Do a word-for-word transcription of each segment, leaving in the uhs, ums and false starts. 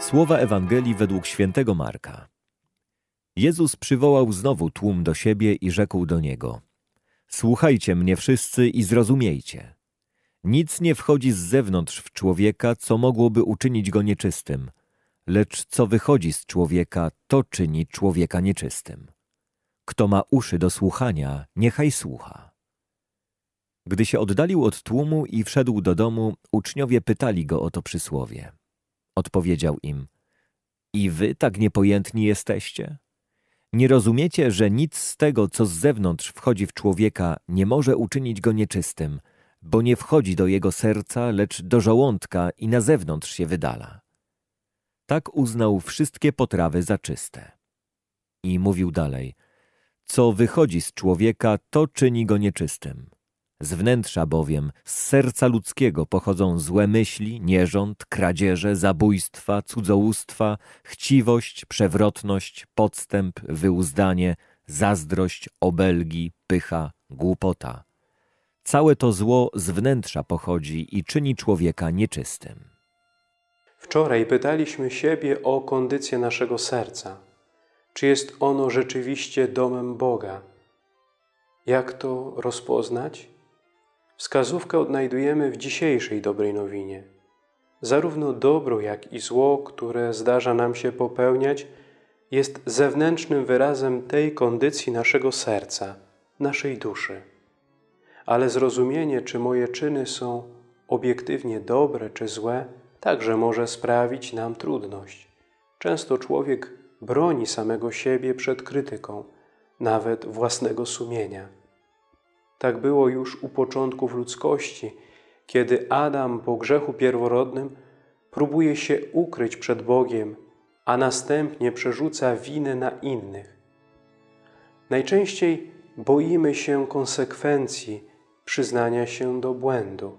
Słowa Ewangelii według świętego Marka. Jezus przywołał znowu tłum do siebie i rzekł do niego: Słuchajcie mnie wszyscy i zrozumiejcie. Nic nie wchodzi z zewnątrz w człowieka, co mogłoby uczynić go nieczystym, lecz co wychodzi z człowieka, to czyni człowieka nieczystym. Kto ma uszy do słuchania, niechaj słucha. Gdy się oddalił od tłumu i wszedł do domu, uczniowie pytali go o to przysłowie. Odpowiedział im: I wy tak niepojętni jesteście? Nie rozumiecie, że nic z tego, co z zewnątrz wchodzi w człowieka, nie może uczynić go nieczystym, bo nie wchodzi do jego serca, lecz do żołądka i na zewnątrz się wydala. Tak uznał wszystkie potrawy za czyste. I mówił dalej: Co wychodzi z człowieka, to czyni go nieczystym. Z wnętrza bowiem, z serca ludzkiego pochodzą złe myśli, nierząd, kradzieże, zabójstwa, cudzołóstwa, chciwość, przewrotność, podstęp, wyuzdanie, zazdrość, obelgi, pycha, głupota. Całe to zło z wnętrza pochodzi i czyni człowieka nieczystym. Wczoraj pytaliśmy siebie o kondycję naszego serca. Czy jest ono rzeczywiście domem Boga? Jak to rozpoznać? Wskazówkę odnajdujemy w dzisiejszej dobrej nowinie. Zarówno dobro, jak i zło, które zdarza nam się popełniać, jest zewnętrznym wyrazem tej kondycji naszego serca, naszej duszy. Ale zrozumienie, czy moje czyny są obiektywnie dobre czy złe, także może sprawić nam trudność. Często człowiek broni samego siebie przed krytyką, nawet własnego sumienia. Tak było już u początków ludzkości, kiedy Adam po grzechu pierworodnym próbuje się ukryć przed Bogiem, a następnie przerzuca winę na innych. Najczęściej boimy się konsekwencji przyznania się do błędu,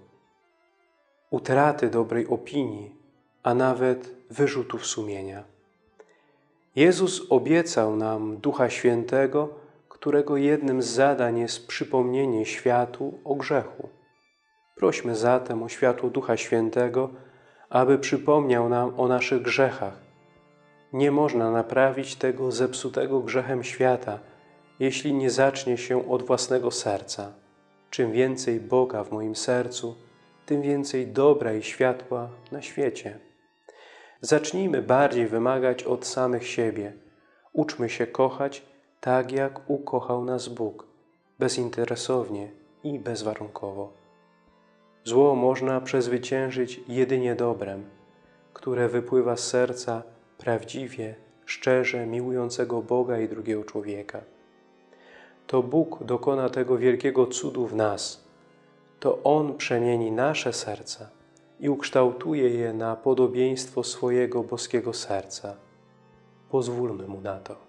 utraty dobrej opinii, a nawet wyrzutów sumienia. Jezus obiecał nam Ducha Świętego, którego jednym z zadań jest przypomnienie światu o grzechu. Prośmy zatem o światło Ducha Świętego, aby przypomniał nam o naszych grzechach. Nie można naprawić tego zepsutego grzechem świata, jeśli nie zacznie się od własnego serca. Czym więcej Boga w moim sercu, tym więcej dobra i światła na świecie. Zacznijmy bardziej wymagać od samych siebie. Uczmy się kochać tak, jak ukochał nas Bóg, bezinteresownie i bezwarunkowo. Zło można przezwyciężyć jedynie dobrem, które wypływa z serca prawdziwie, szczerze miłującego Boga i drugiego człowieka. To Bóg dokona tego wielkiego cudu w nas. To On przemieni nasze serca i ukształtuje je na podobieństwo swojego boskiego serca. Pozwólmy Mu na to.